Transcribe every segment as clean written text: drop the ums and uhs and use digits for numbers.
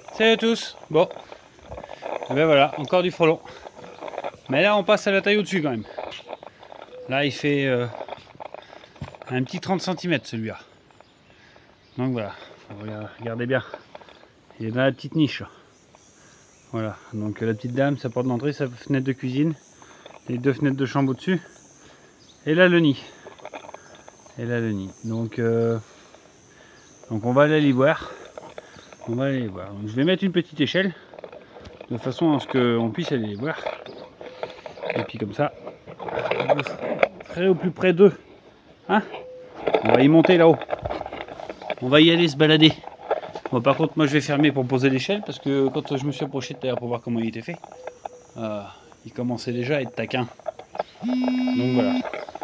Salut à tous. Bon, et ben voilà, encore du frelon. Mais là on passe à la taille au-dessus quand même. Là il fait un petit 30 cm celui-là. Donc voilà, regardez bien. Il est dans la petite niche. Voilà, donc la petite dame, sa porte d'entrée, sa fenêtre de cuisine, les deux fenêtres de chambre au-dessus. Et là le nid. Et là le nid. Donc on va aller les voir. On va aller les voir. Donc, je vais mettre une petite échelle de façon à ce qu'on puisse aller les voir. Et puis comme ça, je serai au plus près d'eux. Hein? On va y monter là-haut. On va y aller se balader. Bon, par contre, moi je vais fermer pour poser l'échelle parce que quand je me suis approché tout à l'heure pour voir comment il était fait, il commençait déjà à être taquin. Donc voilà.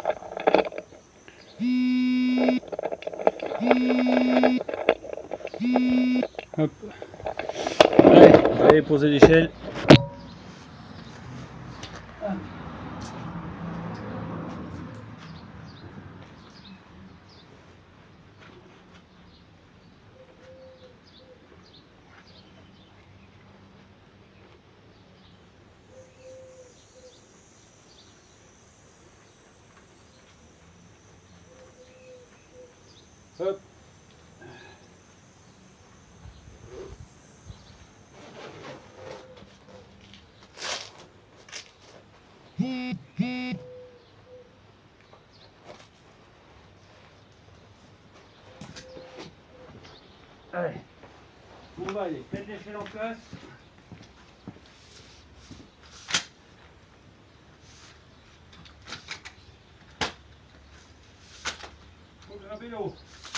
Hop. Allez, je vais aller poser l'échelle. Hop. Allez, on va aller mettre l'échelle en place. Faut grimper là-haut.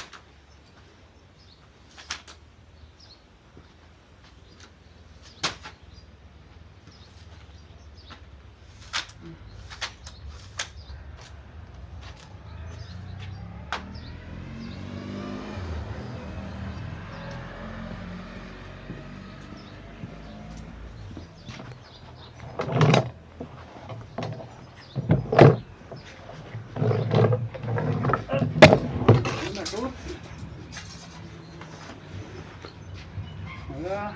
Voilà.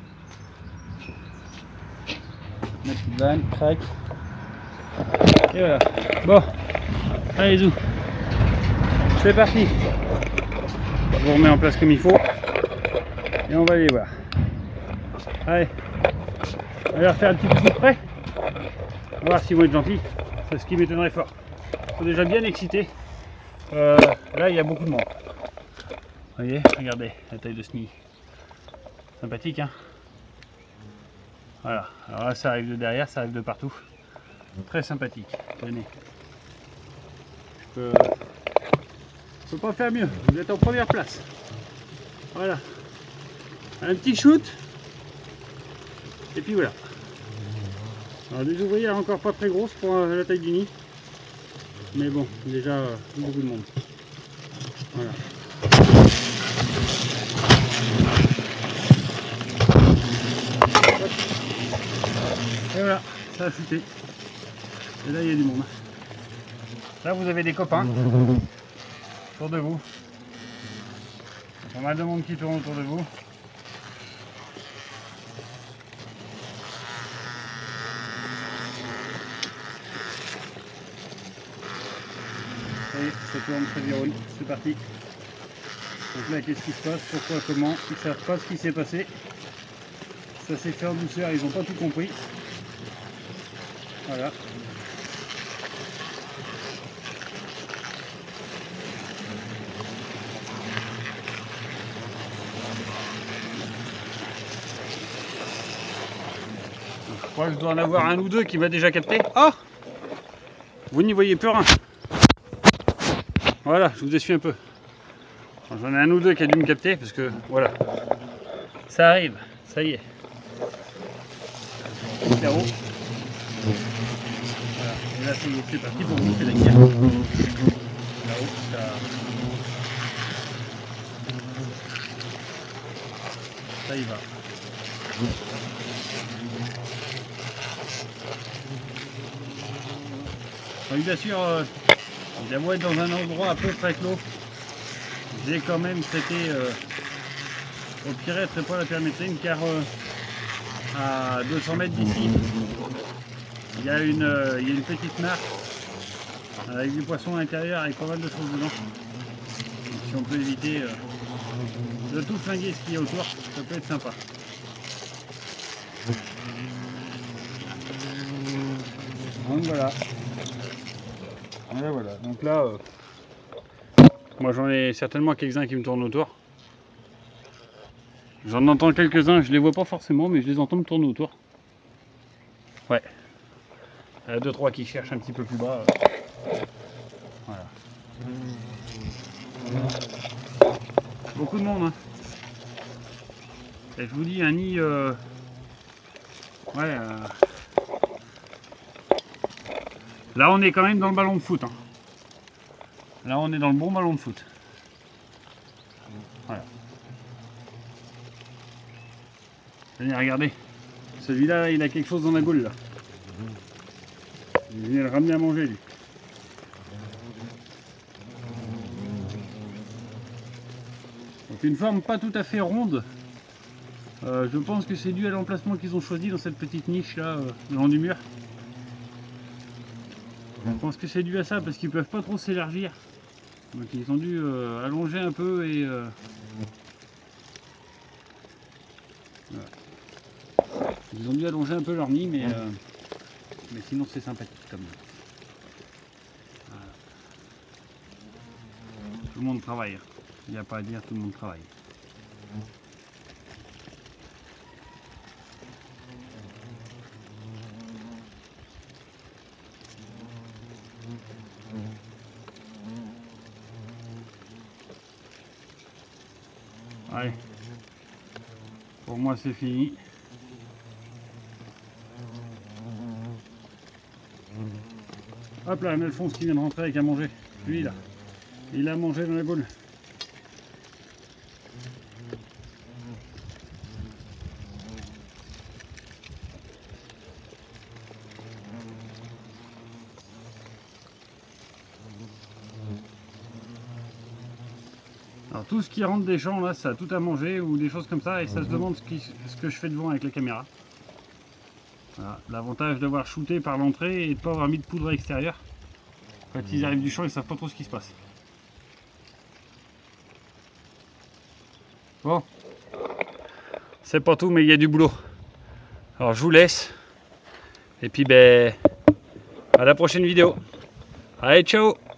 Ma petite vanne, crac. Et voilà. Bon, allez zou. C'est parti. Je vous remets en place comme il faut. Et on va aller voir. Allez. On va leur faire un petit coup de près. On va voir s'ils vont être gentils. C'est ce qui m'étonnerait fort. Ils sont déjà bien excités. Là, il y a beaucoup de monde. Vous voyez, regardez la taille de ce nid. Sympathique, hein? Voilà. Alors là, ça arrive de derrière, ça arrive de partout. Très sympathique. Tenez. Je peux pas faire mieux. Vous êtes en première place. Voilà. Un petit shoot. Et puis voilà. Alors des ouvrières encore pas très grosses pour la taille du nid. Mais bon, déjà beaucoup de monde. Voilà. Et voilà, ça a shooté. Et là il y a du monde. Là vous avez des copains autour de vous. Pas mal de monde qui tourne autour de vous. Et ça tourne, ça déroule, c'est parti. Donc là qu'est-ce qui se passe, pourquoi, comment, ils ne savent pas ce qui s'est passé. Ça s'est fait en douceur, ils n'ont pas tout compris. Voilà. Je crois que je dois en avoir un ou deux qui m'a déjà capté. Ah! Vous n'y voyez plus rien. Voilà, je vous essuie un peu. J'en ai un ou deux qui a dû me capter parce que voilà. Ça arrive, ça y est. Là-haut. Voilà. Et là ça y est, c'est parti pour vous, c'est la guerre. Là-haut, ça y va. Donc bien sûr, il a beau être dans un endroit à peu près clos, j'ai quand même traité au pire elle ferait pas la permétrine car à 200 mètres d'ici il y a une petite mare avec du poisson à l'intérieur avec pas mal de choses dedans. Donc, si on peut éviter de tout flinguer ce qu'il y a autour, ça peut être sympa. Donc voilà. Voilà. Donc là, moi j'en ai certainement quelques-uns qui me tournent autour. J'en entends quelques-uns, je les vois pas forcément, mais je les entends me tourner autour. Ouais. Il y a 2-3 qui cherchent un petit peu plus bas. Voilà. Beaucoup de monde, hein. Et je vous dis, un nid... ouais. Là, on est quand même dans le ballon de foot. Hein. Là, on est dans le bon ballon de foot. Voilà. Venez, regardez. Celui-là, il a quelque chose dans la gaule, là. Il venait le ramener à manger, lui. Donc, une forme pas tout à fait ronde. Je pense que c'est dû à l'emplacement qu'ils ont choisi dans cette petite niche, là, le long du mur. Je pense que c'est dû à ça, parce qu'ils peuvent pas trop s'élargir. Donc, ils ont dû allonger un peu et... voilà. Ils ont dû allonger un peu leur nid, mais sinon c'est sympathique comme ça. Voilà. Tout le monde travaille. Il n'y a pas à dire, tout le monde travaille. Allez. Pour moi c'est fini. Hop là, un Alphonse qui vient de rentrer avec à manger. Lui là, il a mangé dans la gaule. Alors tout ce qui rentre des champs là, ça a tout à manger ou des choses comme ça et ça se demande ce que je fais devant avec la caméra. Voilà. L'avantage d'avoir shooté par l'entrée et de ne pas avoir mis de poudre à l'extérieur. Quand ils arrivent du champ, ils savent pas trop ce qui se passe. Bon, c'est pas tout, mais il y a du boulot. Alors je vous laisse. Et puis ben, à la prochaine vidéo. Allez, ciao!